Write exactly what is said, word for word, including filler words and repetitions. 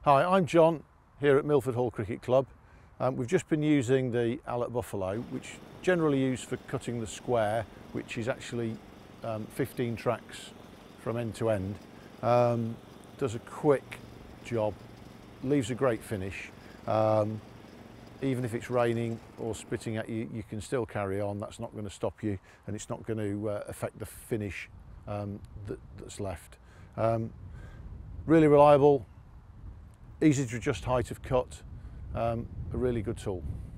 Hi, I'm John here at Milford Hall Cricket Club. Um, we've just been using the Allett Buffalo, which generally used for cutting the square, which is actually um, fifteen tracks from end to end. Um, does a quick job, leaves a great finish. Um, even if it's raining or spitting at you, you can still carry on. That's not going to stop you, and it's not going to uh, affect the finish um, that, that's left. Um, really reliable, easy to adjust height of cut, um, a really good tool.